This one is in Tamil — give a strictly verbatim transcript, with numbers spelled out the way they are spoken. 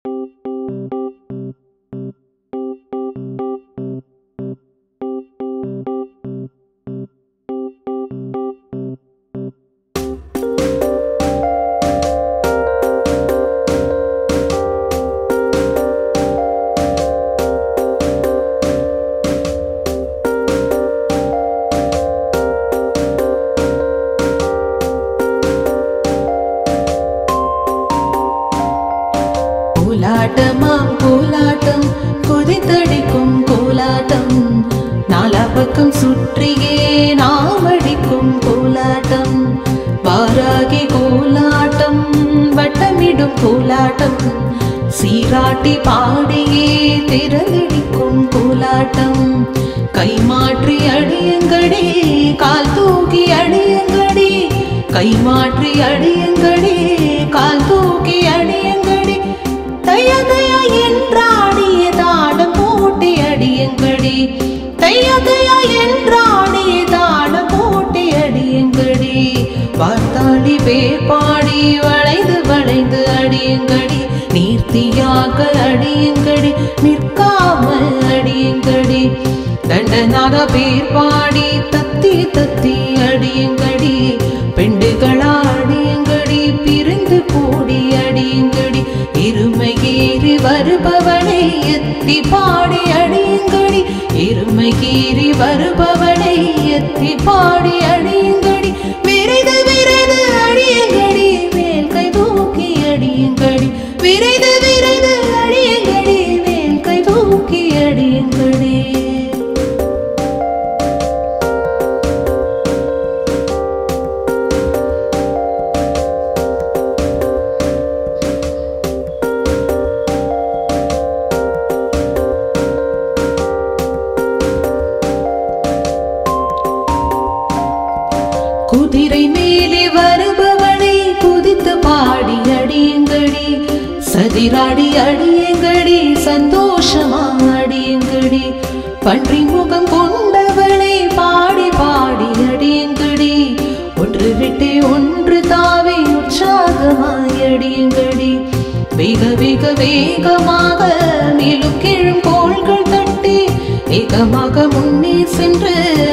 கோலாட்டமாம் கோலாட்டம் குதித்தடிக்கும் கோலாட்டம் நாலா பக்கம் சுற்றியே நாம் அடிக்கும் கோலாட்டம் வாராகி கோலாட்டம் வட்டமிடும் கோலாட்டம் சீராட்டி பாடியே திரளடிக்கும் கோலாட்டம் கை மாற்றி அடியங்கடி கால் தூக்கி அடியங்கடி கை மாற்றி அடியங்கடி கால் தூக்கி அடியங்கடி தைய தைய என்றாடிய தாளம் போட்டி அடியங்கடி தைய தைய என்றாடிய தாளம் போட்டி அடியங்கடி வார்த்தாடி வேப்பாடி வளைந்து வளைந்து அடியங்கடி நீர்த்தியாக அடியங்கடி நிற்காமல் அடியங்கடி தண்டனாக பேர்பாடி தத்தி தத்தி அடியங்கடி பெண்டுகளா அடியங்கடி பிரிந்து கூடி அடியங்கடி இருமையேறி வருபவனை எத்தி பாடி அடியங்கடி இருமையேறி வருபவனை எத்தி பாடி அடியங்கடி விரைது விரைது அடியங்கடி மேல் கை தூக்கி அடியங்கடி விரைது விரைது அடியங்கடி மேல் கை தூக்கி அடியங்கடி குதிரை மேலே வருபவனை குதித்து பாடி அடியங்கடி சதிராடி அடியங்கடி சந்தோஷமா அடியங்கடி பன்றி முகம் கொண்டவனை பாடி பாடி அடியங்கடி ஒன்று விட்டு ஒன்று தாவி உற்சாகமாய் அடியங்கடி வேக வேக வேகமாக மேலும் கீழும் கோள்கள் தட்டி வேகமாக முன்னே சென்று